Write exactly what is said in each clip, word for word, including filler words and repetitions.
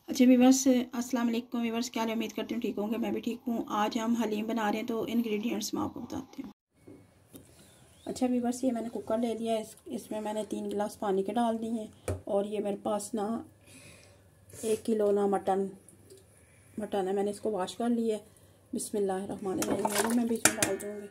अच्छा वीवर्स, अस्सलाम वालेकुम वीवर्स, क्या उम्मीद करती हूँ ठीक होंगे। मैं भी ठीक हूँ। आज हम हलीम बना रहे हैं, तो इंग्रेडिएंट्स मैं आपको बताती हूँ। अच्छा वीवर्स, ये मैंने कुकर ले लिया है। इस, इसमें मैंने तीन गिलास पानी के डाल दिए हैं। और ये मेरे पास ना एक किलो ना मटन मटन है, मैंने इसको वॉश कर लिया है। बिस्मिल्लाहिर्रहमानिर्रहीम मैं बीच में डाल दूँगी।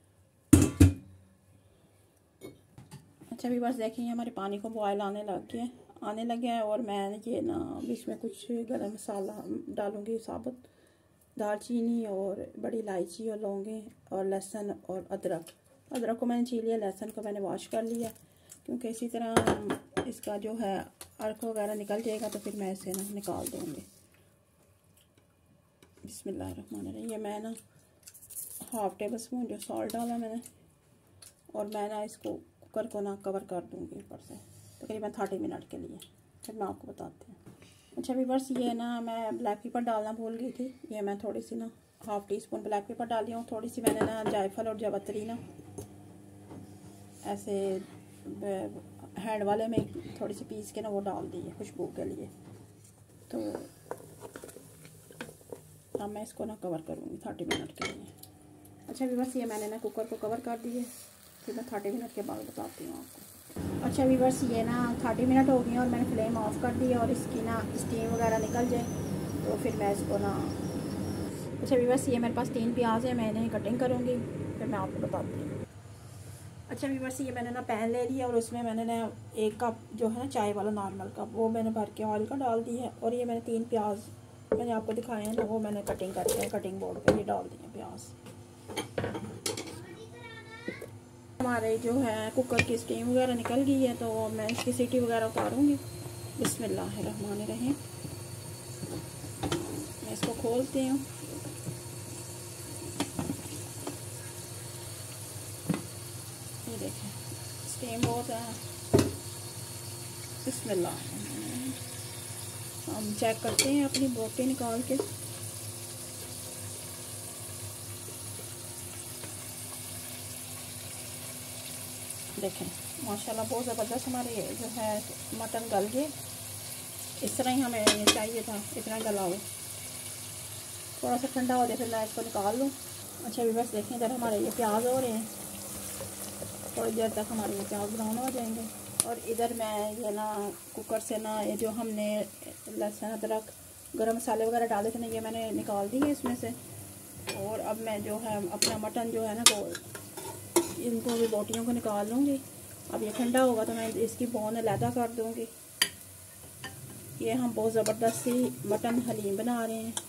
अच्छा वीवर्स, देखिए हमारे पानी को बॉयल आने लग गया आने लगे है और मैं ये ना बीच में कुछ गरम मसाला डालूँगी, साबुत दालचीनी और बड़ी इलायची और लौंगे और लहसुन और अदरक अदरक को मैंने छील लिया, लहसुन को मैंने वॉश कर लिया, क्योंकि इसी तरह इसका जो है अर्क वगैरह निकल जाएगा, तो फिर मैं इसे ना निकाल दूँगी। बिस्मिल्लाहिर्रहमानिर्रहीम। ये मैं ना हाफ टेबल स्पून जो सॉल्ट डाला मैंने, और मैं ना इसको कुकर को ना कवर कर दूँगी ऊपर से तकरीबन थर्टी मिनट के लिए, फिर मैं आपको बताती हूँ। अच्छा वीवर्स, ये ना मैं ब्लैक पेपर डालना भूल गई थी। ये मैं थोड़ी सी ना half teaspoon black pepper डाली हूँ। थोड़ी सी मैंने ना जायफल और जावित्री ना ऐसे हैंड वाले में थोड़ी सी पीस के ना वो डाल दी है खुशबू के लिए। तो अब मैं इसको ना कवर करूँगी थर्टी मिनट के लिए। अच्छा वीवर्स, ये मैंने ना कुकर को कवर कर दिए, फिर मैं थर्टी मिनट के बाद बताती हूँ आपको। अच्छा वीवर्स, ये ना थर्टी मिनट हो गई और मैंने फ्लेम ऑफ कर दी और इसकी ना स्टीम वगैरह निकल जाए, तो फिर मैं इसको ना। अच्छा वीवर्स, ये मेरे पास तीन प्याज है, मैं इन्हें कटिंग करूँगी, फिर मैं आपको बताती हूँ। अच्छा वीवर्स, ये मैंने ना पैन ले लिया और उसमें मैंने ना एक कप जो है ना चाय वाला नॉर्मल कप, वो मैंने भर के ऑयल का डाल दी है। और ये मैंने तीन प्याज मैंने आपको दिखाए हैं ना, वो मैंने कटिंग करके कटिंग बोर्ड पर ये डाल दिए प्याज। हमारे जो है कुकर की स्टीम वगैरह निकल गई है, तो मैं इसकी सीटी वगैरह उतारूँगी। बिस्मिल्लाहिर्रहमानिर्रहीम। मैं इसको खोलती हूँ। ये देखें स्टीम बहुत है। बिस्मिल्लाह। हम चेक करते हैं अपनी बोटी निकाल के। देखें माशाल्लाह बहुत ज़बरदस्त हमारे ये जो है मटन गल गए। इस तरह ही हमें ये चाहिए था, इतना गला हो। थोड़ा सा ठंडा हो जाए फिर मैं इसको निकाल लूँ। अच्छा वीवर्स, देखें इधर हमारे ये प्याज हो रहे हैं, थोड़ी देर तक हमारे ये प्याज ब्राउन हो जाएंगे। और इधर मैं ये ना कुकर से ना ये जो हमने लहसुन अदरक गरम मसाले वगैरह डाले थे ना, ये मैंने निकाल दिए इसमें से। और अब मैं जो है अपना मटन जो है ना वो इनको भी बोटियों को निकाल लूँगी। अब ये ठंडा होगा तो मैं इसकी बोन अलहदा कर दूँगी। ये हम बहुत ज़बरदस्त सी मटन हलीम बना रहे हैं,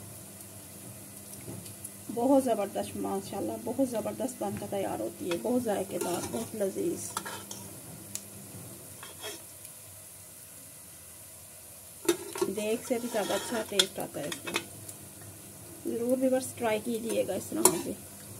बहुत ज़बरदस्त माशाल्लाह, बहुत ज़बरदस्त बनकर तैयार होती है, बहुत जायकेदार, बहुत लजीज। देख से भी ज़्यादा अच्छा टेस्ट आता है इसमें। ज़रूर भी बस ट्राई कीजिएगा इस तरह से।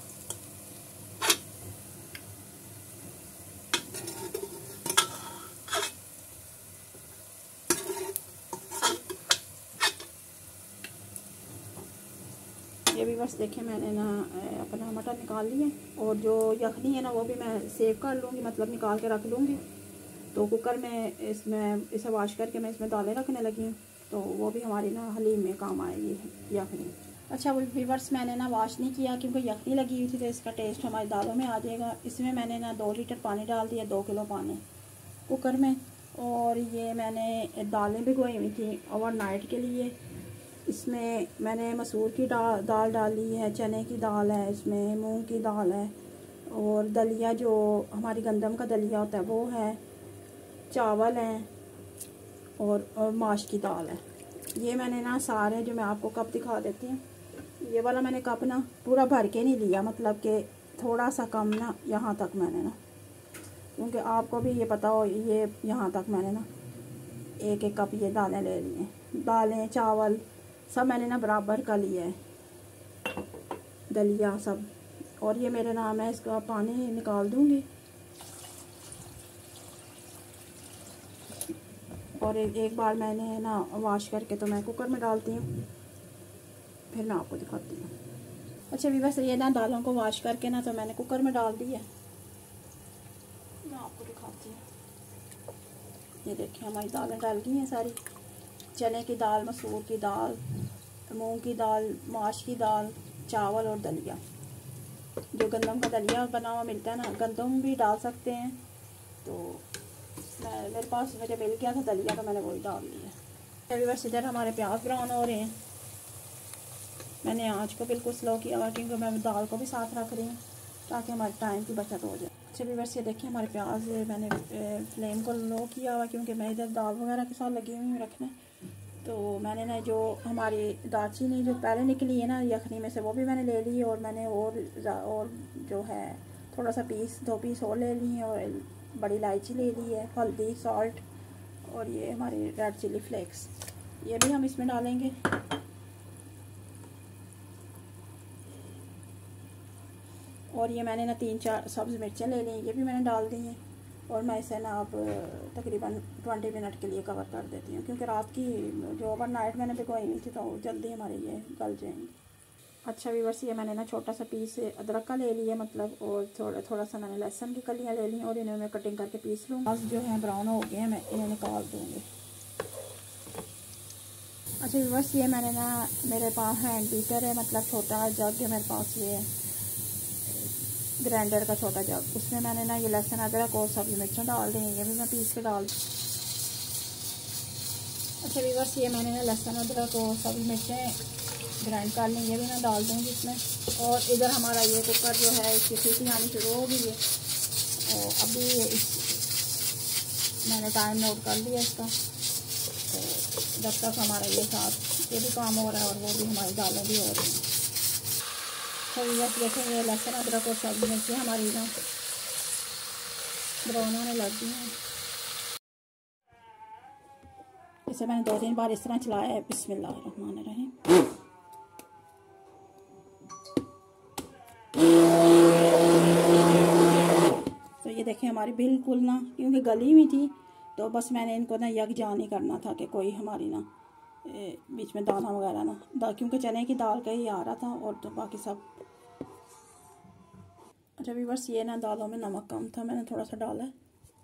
ये भी बस देखें मैंने ना अपना मटन निकाल लिया, और जो यखनी है ना वो भी मैं सेव कर लूँगी, मतलब निकाल के रख लूँगी। तो कुकर में इसमें इसे वॉश करके मैं इसमें दालें रखने लगी हूँ, तो वो भी हमारी ना हलीम में काम आएगी यखनी। अच्छा वो वीवर्स, मैंने ना वॉश नहीं किया क्योंकि यखनी लगी हुई थी, तो इसका टेस्ट हमारी दालों में आ जाएगा। इसमें मैंने ना दो लीटर पानी डाल दिया, दो किलो पानी कुकर में। और ये मैंने दालें भिगोई हुई थी ओवरनाइट के लिए। इसमें मैंने मसूर की दाल दाल डाली है, चने की दाल है, इसमें मूंग की दाल है, और दलिया जो हमारी गंदम का दलिया होता है वो है, चावल हैं, और, और माश की दाल है। ये मैंने ना सारे जो मैं आपको कप दिखा देती हूँ, ये वाला मैंने कप ना पूरा भर के नहीं लिया, मतलब कि थोड़ा सा कम ना यहाँ तक मैंने ना, क्योंकि आपको भी ये पता हो, ये यहाँ तक मैंने ना एक एक कप ये दालें ले ली हैं। दालें चावल सब मैंने ना बराबर का लिया है, दलिया सब। और ये मेरे ना मैं इसका पानी निकाल दूँगी, और एक, एक बार मैंने ना वॉश करके तो मैं कुकर में डालती हूँ, फिर मैं आपको दिखाती हूँ। अच्छा वीवर्स, ये ना दालों को वॉश करके ना तो मैंने कुकर में डाल दी है, मैं आपको दिखाती हूँ। ये देखिए हमारी दालें डाल गई हैं सारी, चने की दाल, मसूर की दाल, मूंग की दाल, माश की दाल, चावल और दलिया। जो गंदम का दलिया बना हुआ मिलता है ना, गंदम भी डाल सकते हैं। तो मैं मेरे पास मुझे मिल गया था दलिया, तो मैंने वही डाल दिया। अभी बस इधर हमारे प्याज ब्राउन हो रहे हैं। मैंने आँच को बिल्कुल स्लो किया हुआ, क्योंकि मैं दाल को भी साथ रख रही हूँ ताकि हमारे टाइम की बचत हो जाए। अच्छा भी बस ये देखिए हमारे प्याज मैंने फ्लेम को लो किया हुआ, क्योंकि मैं इधर दाल वगैरह के साथ लगी हुई हूँ रखने। तो मैंने ना जो हमारी दालचीनी जो पहले निकली है ना यखनी में से, वो भी मैंने ले ली। और मैंने और और जो है थोड़ा सा पीस, दो पीस और ले ली हैं। और बड़ी इलायची ले ली है, हल्दी, सॉल्ट, और ये हमारी रेड चिली फ्लेक्स, ये भी हम इसमें डालेंगे। और ये मैंने ना तीन चार सब्ज़ मिर्चें ले ली, ये भी मैंने डाल दी हैं। और मैं इसे ना अब तकरीबन ट्वेंटी मिनट के लिए कवर कर देती हूँ, क्योंकि रात की जो ओवर नाइट मैंने भिगोई हुई थी, तो जल्दी हमारे ये गल जाएंगे। अच्छा व्यूअर्स, ये मैंने ना छोटा सा पीस अदरक का ले लिया मतलब, और थोड़ा थोड़ा सा मैंने लहसुन की कलियाँ ले ली, और इन्हें मैं कटिंग करके पीस लूँ। बस जो है ब्राउन हो गए हैं, मैं इन्हें निकाल दूँगी। अच्छा व्यूअर्स, ये मैंने ना, मेरे पास हैंड बीटर है, मतलब छोटा जग है मेरे पास, ये ग्राइंडर का छोटा जग, उसमें मैंने ना ये लहसुन अदरक और सब्ज़ी मिर्चें डाल दी हैं, ये भी मैं पीस के डाल। अच्छा व्यूअर्स, ये मैंने ना लहसुन अदरक और सब्ज़ी मिर्चें ग्राइंड कर ली, ये भी मैं डाल दूँगी इसमें। और इधर हमारा ये कुकर जो है इसकी सीटी आनी शुरू हो गई है, और अभी इस मैंने टाइम नोट कर लिया इसका। तो जब तक हमारा ये साथ ये भी काम हो रहा है, और वो भी हमारी दालें भी हो रही हैं। तो व्यूअर्स देखें, ये लहसुन अदरक और सब्ज़ी मिर्चें हमारी ना ब्राउन होने लग गई हैं। इसे मैंने दो तीन बार इस तरह चलाया है। बिस्मिल्लाहिर्रहमानिर्रहीम। तो ये देखें हमारी बिल्कुल ना, क्योंकि गली हुई थी, तो बस मैंने इनको ना यकजा नहीं करना था कि कोई हमारी ना बीच में दाना वगैरह ना दा, क्योंकि चने की दाल का ही आ रहा था, और तो बाकी सब। अच्छा भी बस ये ना दालों में नमक कम था, मैंने थोड़ा सा डाला है।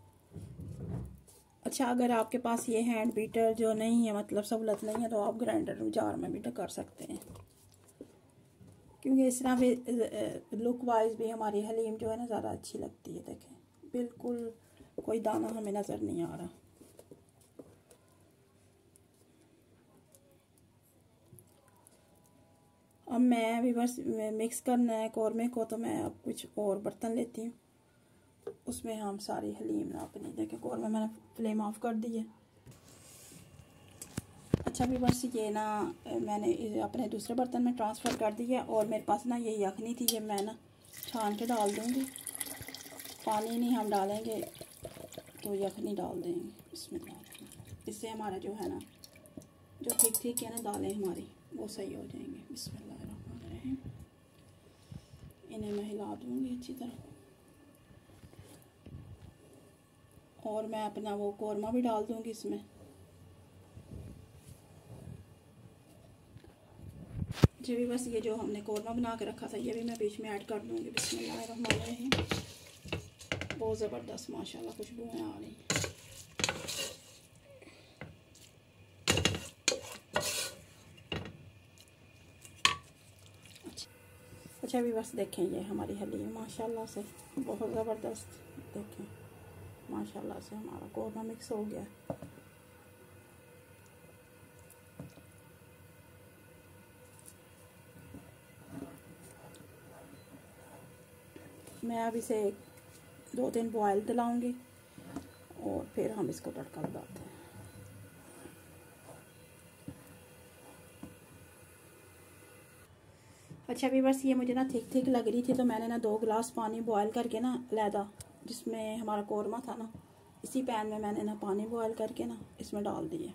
अच्छा, अगर आपके पास ये हैंड बीटर जो नहीं है, मतलब सहूलत नहीं है, तो आप ग्राइंडर जार में भी कर सकते हैं, क्योंकि इस तरह भी लुक वाइज भी हमारी हलीम जो है ना ज़्यादा अच्छी लगती है। देखें बिल्कुल कोई दाना हमें नज़र नहीं आ रहा। अब मैं भी बस मिक्स करना है कौरमे को, तो मैं अब कुछ और बर्तन लेती हूँ, उसमें हम सारी हलीम ना अपनी, देखें कौरमे मैंने फ्लेम ऑफ कर दी है। अच्छा भी बस ये ना मैंने अपने दूसरे बर्तन में ट्रांसफ़र कर दिया, और मेरे पास ना ये यखनी थी, ये मैं ना छान के डाल दूँगी। पानी नहीं हम डालेंगे, तो यखनी डाल देंगे। बिस्मिल्लाह। इससे हमारा जो है ना, जो ठीक ठीक है ना दालें हमारी, वो सही हो जाएंगे। बिस्मिल्लाहिर्रहमानिर्रहीम। इन्हें मैं हिला दूँगी अच्छी तरह, और मैं अपना वो कौरमा भी डाल दूँगी इसमें। जी भी बस ये जो हमने कौरमा बना के रखा था, ये भी मैं बीच में ऐड कर दूँगी। बिस्मिल्लाहिर्रहमानिर्रहीम। बहुत ज़बरदस्त माशाल्लाह खुशबुएं आ रही। अच्छा भी बस देखें, ये हमारी हलीम माशाल्लाह से बहुत ज़बरदस्त, देखें माशाल्लाह से हमारा कौरमा मिक्स हो गया। मैं अब इसे दो तीन बॉयल दिलाऊंगी, और फिर हम इसको तड़का लगाते हैं। अच्छा भी बस ये मुझे ना थिक थिक लग रही थी, तो मैंने ना दो गिलास पानी बॉयल करके ना अलहदा, जिसमें हमारा कौरमा था ना, इसी पैन में मैंने ना पानी बॉयल करके ना इसमें डाल दिए।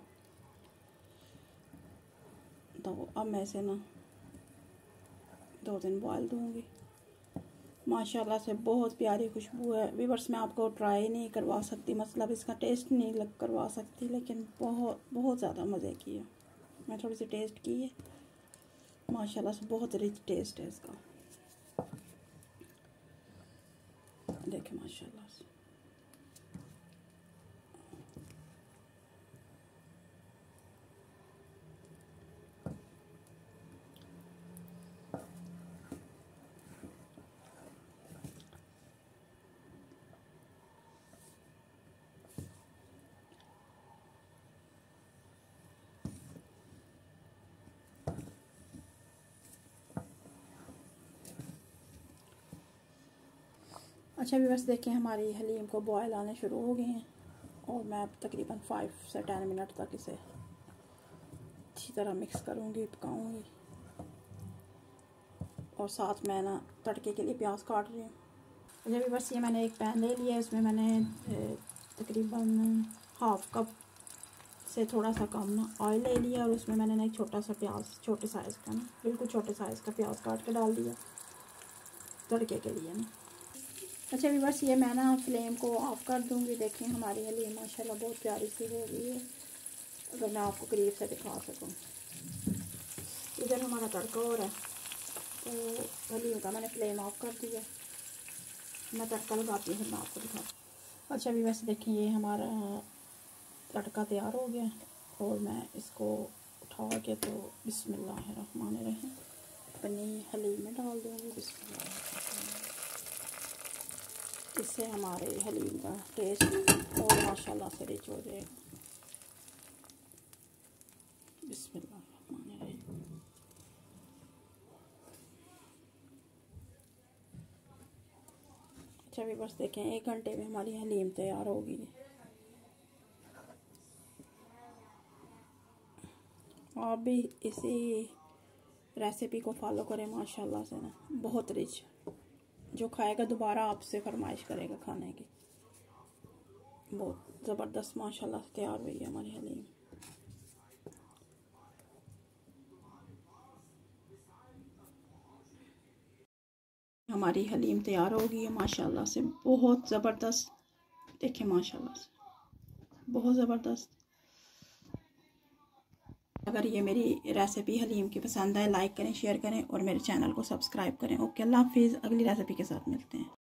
तो अब मैं इसे ना दो दिन बॉयल दूँगी। माशाल्लाह से बहुत प्यारी खुशबू है। व्यूअर्स मैं आपको ट्राई नहीं करवा सकती, मतलब इसका टेस्ट नहीं लग करवा सकती, लेकिन बहुत बहुत ज़्यादा मज़े की है। मैं थोड़ी सी टेस्ट की है, माशाल्लाह से बहुत रिच टेस्ट है इसका। देखें माशाल्लाह से। अच्छा व्यूअर्स, देखें हमारी हलीम को बॉयल आने शुरू हो गए हैं और मैं अब तकरीबन फाइव से टेन मिनट तक इसे अच्छी तरह मिक्स करूँगी, पकाऊँगी। और साथ मैं ना तड़के के लिए प्याज काट रही हूँ। अच्छा व्यूअर्स, ये मैंने एक पैन ले लिया है, उसमें मैंने तकरीबन हाफ कप से थोड़ा सा कम ना ऑयल ले लिया और उसमें मैंने ना एक छोटा सा प्याज, छोटे साइज़ का ना, बिल्कुल छोटे साइज़ का प्याज काट के डाल दिया तड़के के लिए ना। अच्छा व्यूअर्स, ये मैं ना फ्लेम को ऑफ कर दूंगी। देखें हमारी हलीम माशाल्लाह बहुत प्यारी सी हो गई है। अगर मैं आपको करीब से दिखा सकूं, इधर हमारा तड़का हो रहा है तो हलीम का मैंने फ्लेम ऑफ कर दिया। मैं तड़का लगाती हूँ फिर मैं आपको दिखाती। अच्छा व्यूअर्स, देखें ये हमारा तड़का तैयार हो गया और मैं इसको उठा के तो बिस्मिल्लाहिर्रहमानिर्रहीम अपनी हलीम में डाल दूँगी। बिस्मिल्लाह, इससे हमारे हलीम का टेस्ट और माशाल्लाह से रिच हो जाएगा। बिस्मिल्लाहिर्रहमानिर्रहीम। अच्छा भी बस देखें, एक घंटे में हमारी हलीम तैयार होगी। आप भी इसी रेसिपी को फॉलो करें, माशाल्लाह से ना बहुत रिच, जो खाएगा दोबारा आपसे फरमाइश करेगा खाने की। बहुत ज़बरदस्त माशाल्लाह से तैयार हुई है हमारी हलीम। हमारी हलीम तैयार हो गई है माशाल्लाह से, बहुत ज़बरदस्त। देखें माशाल्लाह से बहुत ज़बरदस्त। अगर ये मेरी रेसिपी हलीम की पसंद आए, लाइक करें, शेयर करें और मेरे चैनल को सब्सक्राइब करें। ओके, अल्लाह हाफिज़। अगली रेसिपी के साथ मिलते हैं।